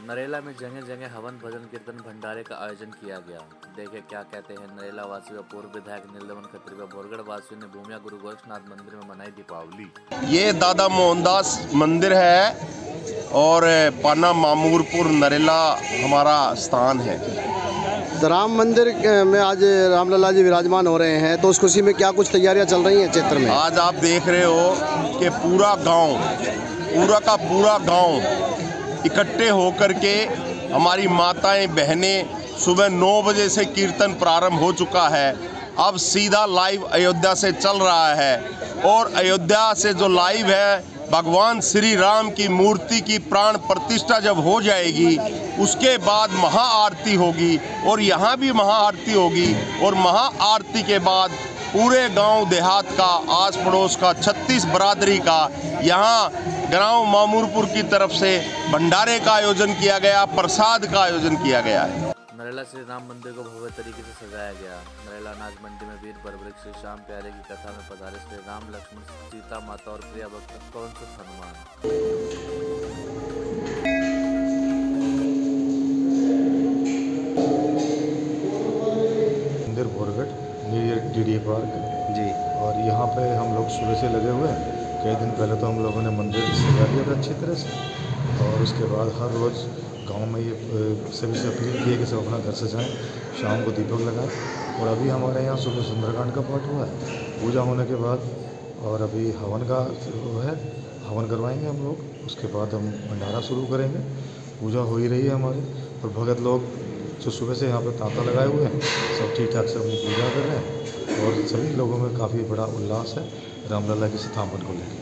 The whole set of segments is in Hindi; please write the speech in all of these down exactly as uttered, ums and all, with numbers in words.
नरेला में जगह जगह हवन भजन कीर्तन भंडारे का आयोजन किया गया। देखे क्या कहते हैं नरेला वासी व पूर्व विधायक नीलदमन खत्री व बोरगढ़ वासियों ने भूमिया गुरु गोरक्षनाथ मंदिर में मनाई दीपावली। ये दादा मोहनदास मंदिर है और पाना मामूरपुर नरेला हमारा स्थान है। राम मंदिर में आज रामलला जी विराजमान हो रहे हैं, तो उस खुशी में क्या कुछ तैयारियां चल रही हैं क्षेत्र में? आज आप देख रहे हो कि पूरा गांव पूरा का पूरा गांव इकट्ठे होकर के हमारी माताएं बहनें सुबह नौ बजे से कीर्तन प्रारंभ हो चुका है। अब सीधा लाइव अयोध्या से चल रहा है और अयोध्या से जो लाइव है भगवान श्री राम की मूर्ति की प्राण प्रतिष्ठा जब हो जाएगी उसके बाद महाआरती होगी और यहाँ भी महाआरती होगी और महाआरती के बाद पूरे गांव देहात का आस पड़ोस का छत्तीस बरादरी का यहाँ गांव मामूरपुर की तरफ से भंडारे का आयोजन किया गया, प्रसाद का आयोजन किया गया है। नरेला श्री राम मंदिर को भव्य तरीके से सजाया गया। नरेला अनाज मंडी में वीर बर्बरिक श्री श्याम प्यारे की कथा में पधारे श्री राम लक्ष्मण सीता माता और प्रिया भक्त कौन सा हनुमान। मंदिर Borgarh near D D A park जी, और यहाँ पे हम लोग सुबह से लगे हुए हैं। कई दिन पहले तो हम लोगों ने मंदिर सजा दिया था अच्छी तरह से, और उसके बाद हर रोज़ गांव में ये सभी से अपील की है कि सब अपना घर सजाएं, शाम को दीपक लगाएं। और अभी हमारे यहाँ सुबह सुंदरकांड का पाठ हुआ है पूजा होने के बाद, और अभी हवन का वो है, हवन करवाएंगे हम लोग। उसके बाद हम भंडारा शुरू करेंगे। पूजा हो ही रही है हमारी, और भगत लोग जो सुबह से यहाँ पर तांता लगाए हुए हैं सब ठीक ठाक से अपनी पूजा कर रहे हैं, और सभी लोगों में काफ़ी बड़ा उल्लास है रामलला के स्थापन को लेकर।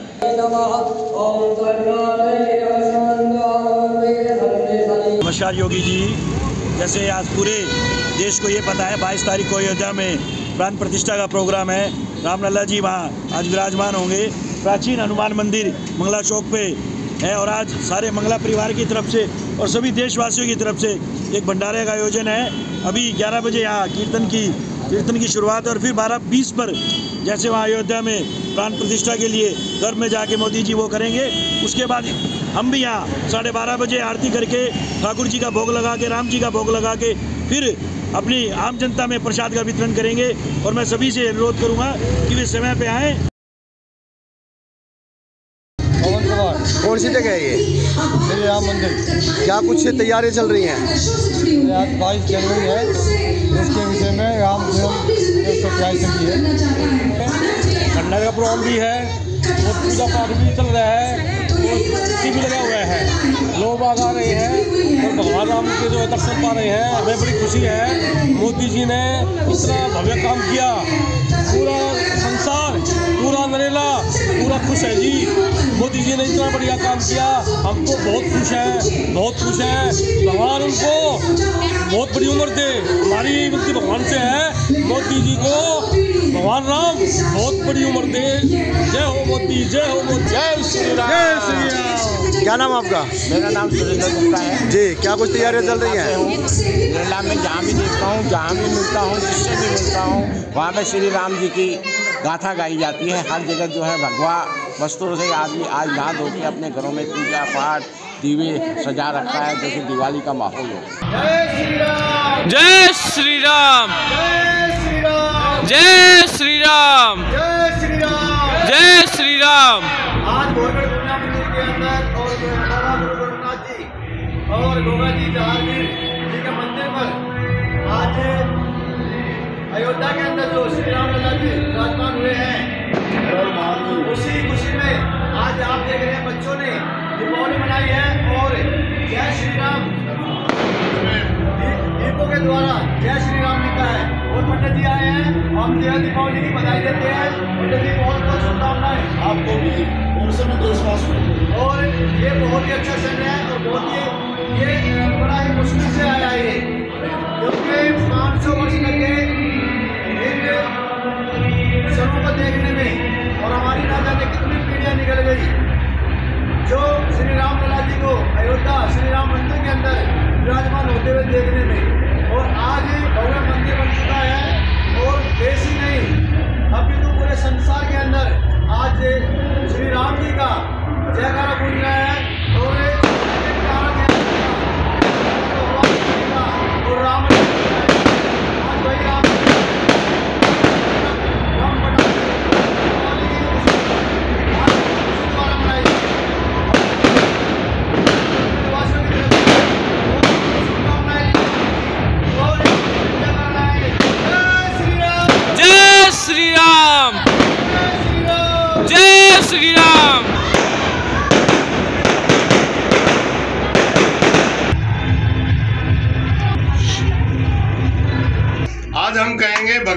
नमस्कार योगी जी, जैसे आज पूरे देश को ये पता है बाईस तारीख को अयोध्या में प्राण प्रतिष्ठा का प्रोग्राम है। रामलला जी वहाँ आज विराजमान होंगे। प्राचीन हनुमान मंदिर मंगला चौक पे है, और आज सारे मंगला परिवार की तरफ से और सभी देशवासियों की तरफ से एक भंडारे का आयोजन है। अभी ग्यारह बजे यहाँ कीर्तन की कीर्तन की शुरुआत है, और फिर बारह बीस पर जैसे वहाँ अयोध्या में प्राण प्रतिष्ठा के लिए घर में जाके मोदी जी वो करेंगे। उसके बाद हम भी यहाँ साढ़े बारह बजे आरती करके ठाकुर जी का भोग लगा के, राम जी का भोग लगा के फिर अपनी आम जनता में प्रसाद का वितरण करेंगे। और मैं सभी से अनुरोध करूँगा कि वे समय पे आएँ। कौन सी जगह है ये? श्री राम मंदिर। क्या कुछ तैयारियां चल रही हैं? आज बाईस जनवरी है, इसके विषय में राम सत्याईस की है। भंडारे का प्रोग्राम भी है और पूजा पाठ भी चल रहा है और टी भी लगा हुआ है। लोग बाग आ रहे हैं और भगवान राम के जो दर्शन पा रहे हैं। हमें बड़ी खुशी है, मोदी जी ने इतना भव्य काम किया। पूरा संसार, पूरा नरेला पूरा खुश है जी। मोदी जी ने इतना बढ़िया काम किया, हम तो बहुत खुश हैं, बहुत खुश हैं। भगवान उनको बहुत बड़ी उम्र दे, हमारी विनती भगवान से है मोदी जी को भगवान राम बहुत बड़ी उम्र दे। जय हो मोदी, जय हो मोदी, जय श्री राम, जय श्री राम। क्या नाम आपका? मेरा नाम सुरेंद्र गुप्ता है जी। क्या कुछ तैयारियां चल रही हैं? नरेला में जहाँ भी देखता हूँ, जहाँ भी मिलता हूँ, जिससे भी मिलता हूँ, वहाँ पे श्री राम जी की गाथा गाई जाती है। हर जगह जो है भगवा वस्त्रों से आदमी आज नहा धो के अपने घरों में पूजा पाठ दीवे सजा रखा है, जैसे दिवाली का माहौल हो। जय श्री राम, जय श्री राम, जय श्री राम, जय श्री राम, जय श्री राम। आज बोरगढ़ भूमिया मंदिर के अंदर और बाबा गुरु गोरक्षनाथ जी और गोगा जी जहांगीर जी के मंदिर पर आज अयोध्या के अंदर जो श्री रामलला जी विराजमान हुए हैं, उसी खुशी में आज आप देख रहे हैं बच्चों ने दीपावली मनाई है। और जय श्री राम दीपों के द्वारा जय श्री राम लिखा है। और पंडित जी आए हैं, हम दीपावली की बधाई देते हैं। पंडित जी बहुत बहुत शुभकामनाएं आपको भी और सभी देशवासियों। और ये बहुत ही अच्छा समय है और बहुत ही ये बड़ा ही मुश्किल से आया है, क्योंकि पाँच सौ वर्ष लगे इन सबों को देखने में, और हमारी ना जाने कितनी पीढ़ियाँ निकल गई जो श्री रामलला जी को अयोध्या श्री राम मंदिर के अंदर विराजमान होते हुए देखने में। और आज भव्य मंदिर बन चुका है, और देश ही नहीं अभी तो पूरे संसार के अंदर आज श्री राम जी का जयकारा गूंज रहा है। और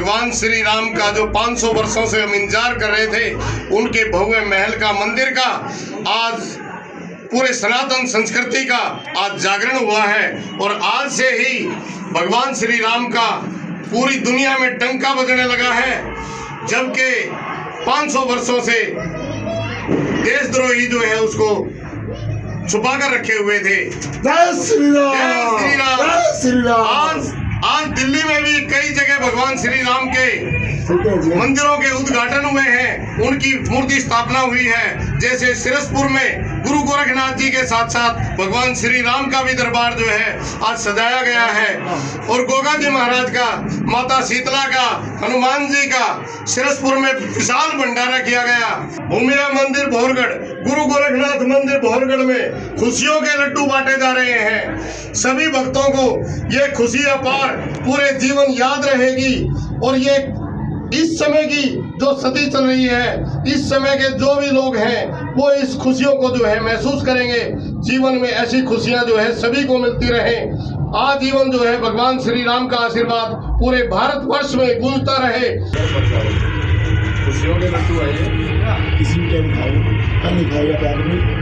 भगवान श्री राम का जो पाँच सौ वर्षों से हम इंतजार कर रहे थे, उनके भव्य महल का, मंदिर का आज पूरे सनातन संस्कृति का आज जागरण हुआ है। और आज से ही भगवान श्री राम का पूरी दुनिया में डंका बजने लगा है, जबकि पाँच सौ वर्षों से देशद्रोही जो है उसको छुपा कर रखे हुए थे। जय श्री राम, जय श्री राम, जय श्री राम। आज आज दिल्ली में भी कई जगह भगवान श्री राम के मंदिरों के उद्घाटन हुए हैं, उनकी मूर्ति स्थापना हुई है। जैसे सिरसपुर में गुरु गोरखनाथ जी के साथ साथ भगवान श्री राम का भी दरबार जो है आज सजाया गया है। और गोगा जी महाराज का, माता शीतला का, हनुमान जी का सिरसपुर में विशाल भंडारा किया गया। भूमिया मंदिर भोरगढ़, गुरु गोरखनाथ मंदिर भोरगढ़ में खुशियों के लड्डू बांटे जा रहे हैं। सभी भक्तों को ये खुशी अपार पूरे जीवन याद रहेगी। और ये इस समय की जो सदी चल रही है, इस समय के जो भी लोग हैं वो इस खुशियों को जो है महसूस करेंगे। जीवन में ऐसी खुशियां जो है सभी को मिलती रहें। आजीवन जो है भगवान श्री राम का आशीर्वाद पूरे भारतवर्ष में गूंजता रहे। खुशियों के लड्डू है, किसी के भी खाओ, नहीं खाएगा प्यार में।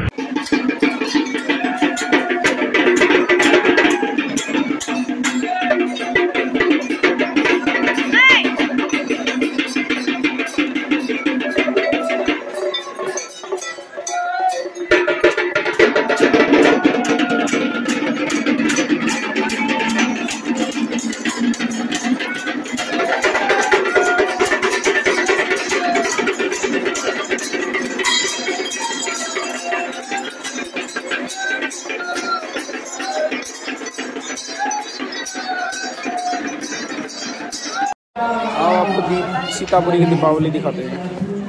आपको दी सीतापुरी की दीपावली दिखाते हैं।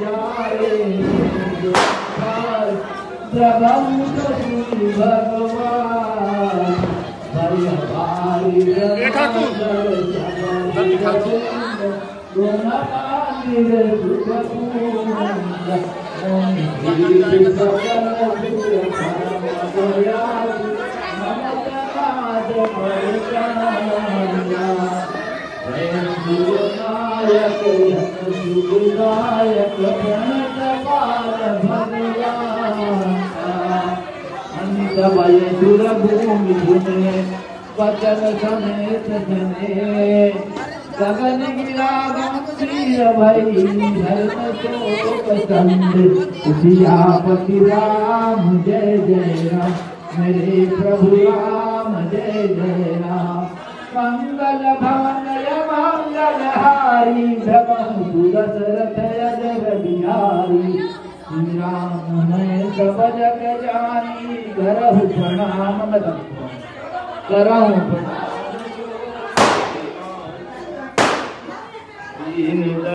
बचन समेत जने गगन गिरा गंभीर भई धर्म शोक चंद सियापति राम जय जय राम मेरे प्रभु राम जय जय राम। मंगल भवन मंगल हारी भ्रमु दशरथ अजर बिहारी राम मैं सब जग जानी करहु प्रणाम करहु प्रणाम।